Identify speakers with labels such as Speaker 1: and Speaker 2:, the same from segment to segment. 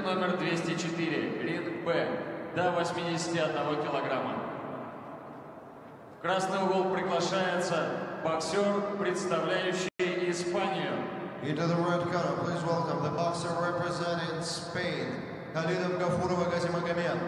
Speaker 1: номер 204, ринг Б, до 81 килограмма. В красный угол приглашается боксер, представляющий Испанию.
Speaker 2: Into the red corner, please welcome the boxer representing Spain, Khalidov Gafurov Gazimagomedov.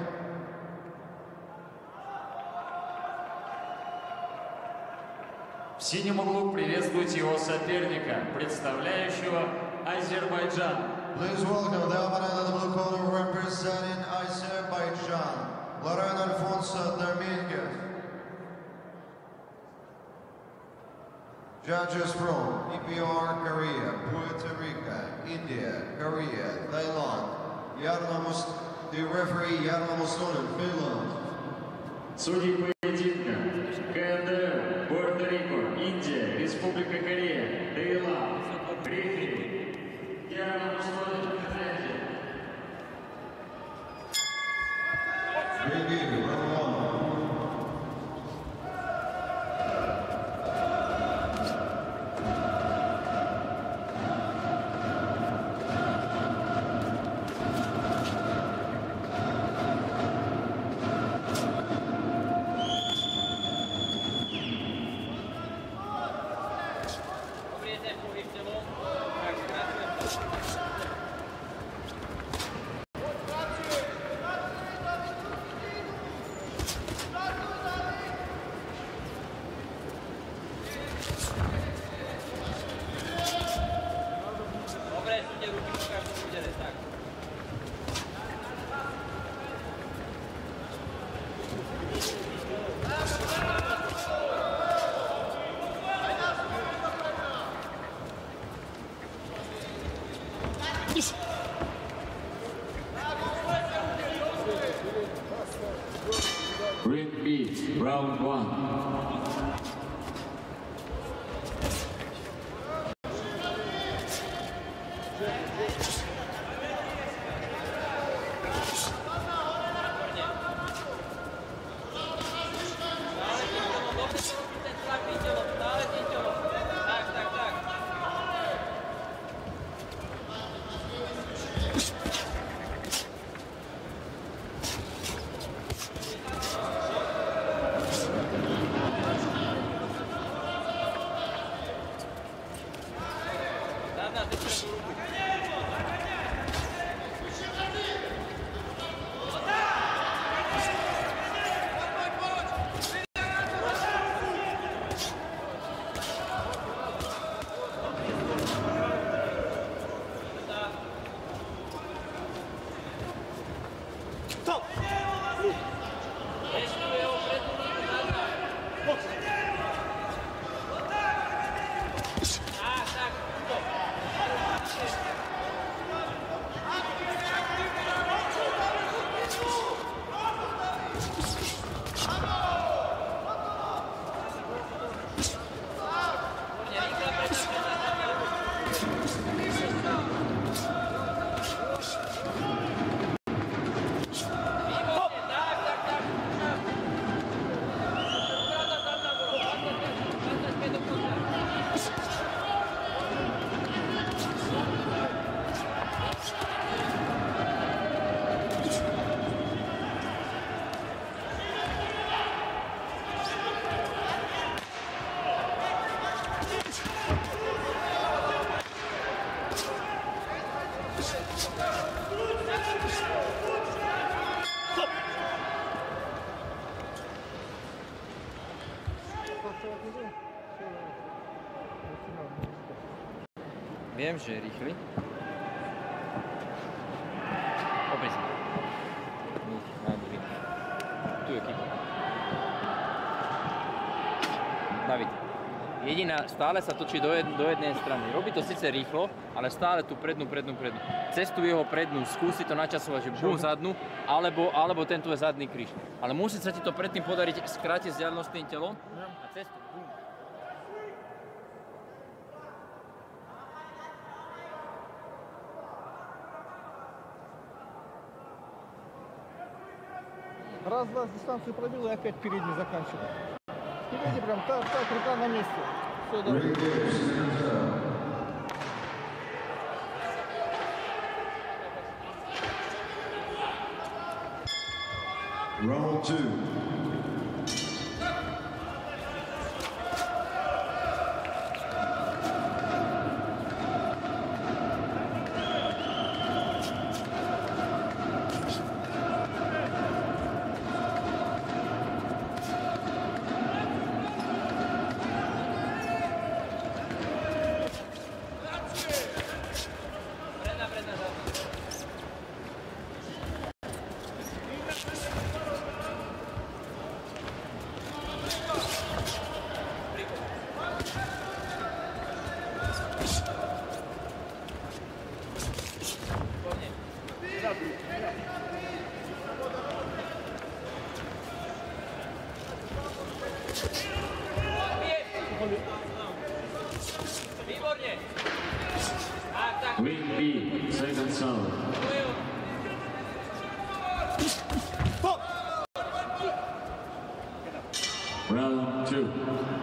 Speaker 1: В синем углу приветствуйте его соперника, представляющего Азербайджан.
Speaker 2: Please welcome the opponent in the blue corner representing Azerbaijan, Loren Alfonso Dominguez. Judges from EPR, Korea, Puerto Rico, India, Korea, Thailand, the referee Jarno Mustonen, Finland.
Speaker 1: Судьи поединка КНДР, Пуэрто-Рико, Индия, Республика Корея, Таиланд, рефери Jarno Mustonen, Финляндия.
Speaker 2: Begin, round one.
Speaker 1: Ring B, round one.
Speaker 3: Viem, že je rýchly. Obezný. Tu je kick. David. Jediná, stále sa točí do jednej strany. Robí to síce rýchlo, ale stále tú prednú. Cez tú jeho prednú skúsi to načasovať, že bum zadnú, alebo tento je zadný kríž. Ale musí sa ti to predtým podariť skrátiť vzdialenosť tým telom a cez tú bum.
Speaker 4: Раз-два дистанцию пробил и опять передний заканчивал. Впереди прям так, рука на месте. Все, да.
Speaker 2: Round 2.
Speaker 1: Wing B, second serve. Round 2.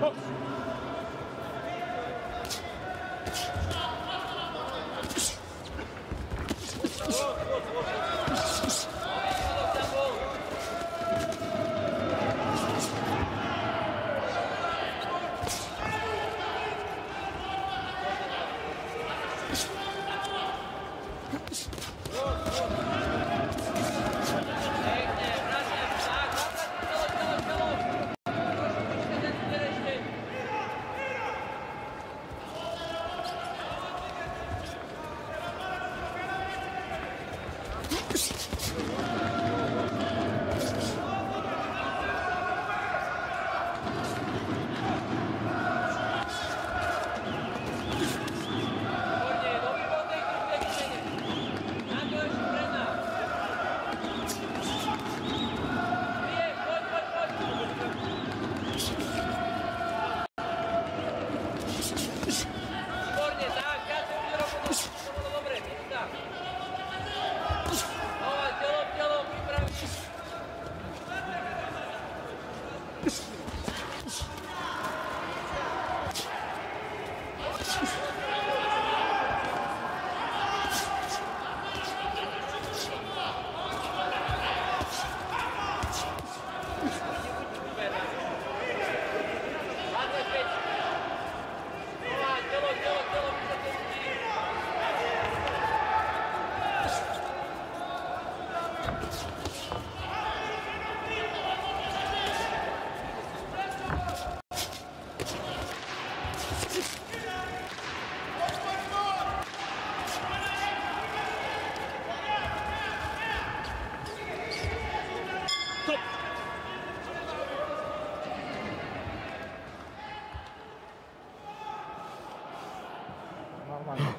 Speaker 4: Нормально.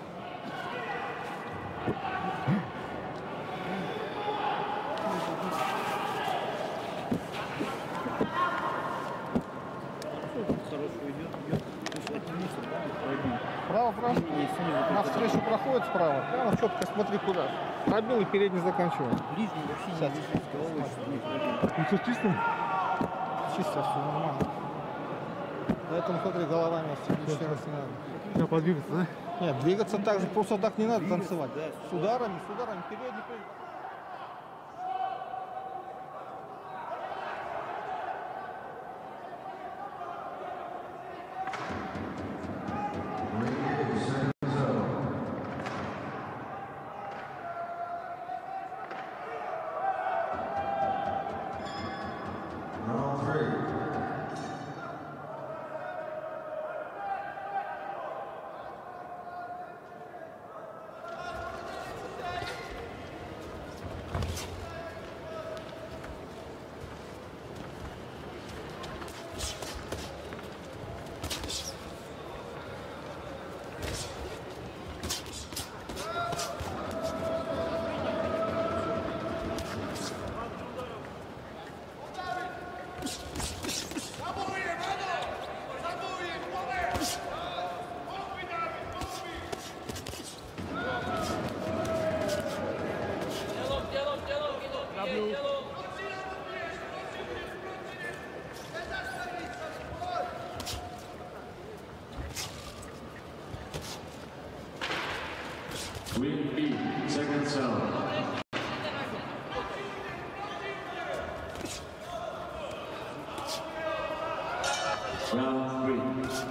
Speaker 4: Право, право. Навстречу проходит справа. Прямо четко смотри куда. Пробил и передний заканчивал.
Speaker 5: Ближний вообще не висит, головой
Speaker 4: Ну что, чисто? Чисто, все нормально. Поэтому смотри, голова вместе. Лишний раз не надо.
Speaker 5: Надо подвигаться, да?
Speaker 4: Нет, двигаться так же, просто так не надо танцевать. С ударами, передний.
Speaker 2: Round 3.
Speaker 1: Wing B, second serve. Round 3.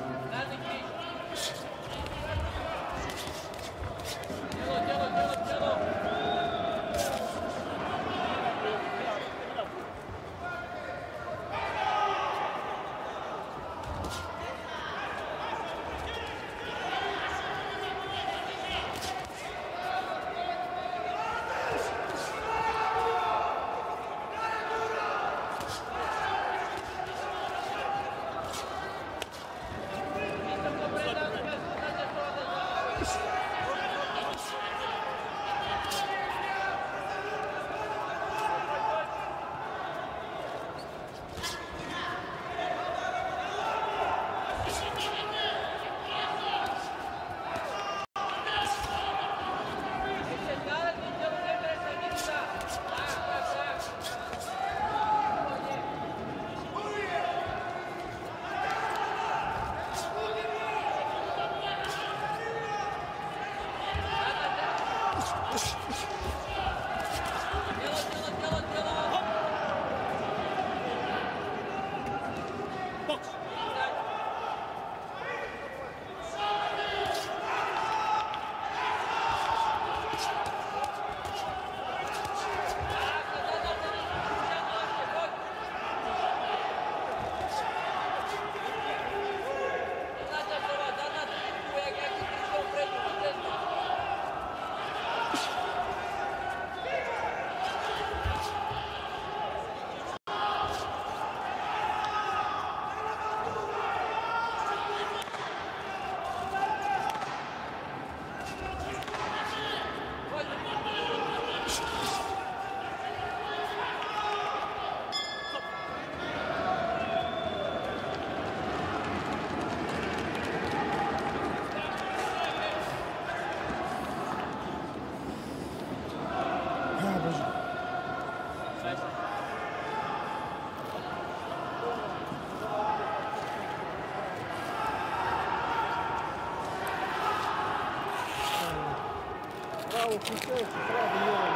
Speaker 4: Право включается, сразу левое.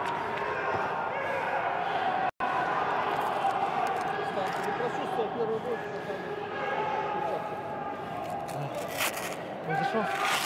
Speaker 4: Стас, ты прочувствовал первую дозу,
Speaker 5: Он зашел?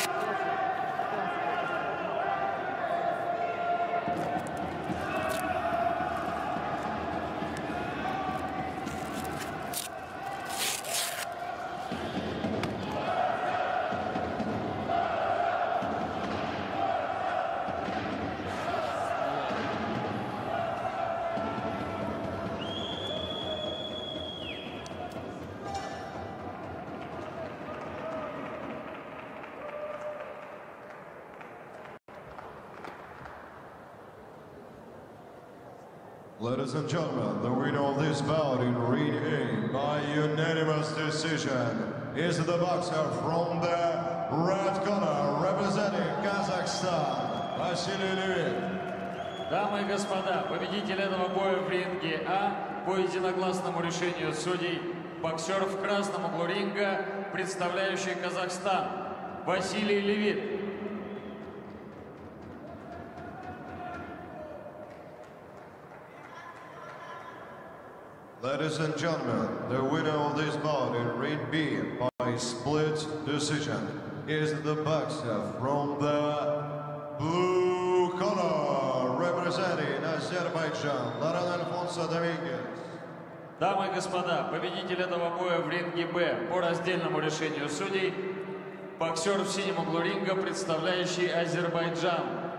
Speaker 2: Ladies and gentlemen, the winner of this bout in Ring A by unanimous decision is the boxer from the red corner representing Kazakhstan, Vasily Levin.
Speaker 6: Дамы и господа, победитель этого боя в ринге А по единогласному решению судей, боксер в красном углу ринга, представляющий Казахстан, Василий Левит.
Speaker 2: Ladies and gentlemen, the winner of this bout in Ring B by split decision is the boxer from the blue corner representing Azerbaijan, Laran Alfonso Dominguez.
Speaker 6: Дамы и господа, победитель этого боя в ринге Б по раздельному решению судей, боксер в синем углу ринга, представляющий Азербайджан,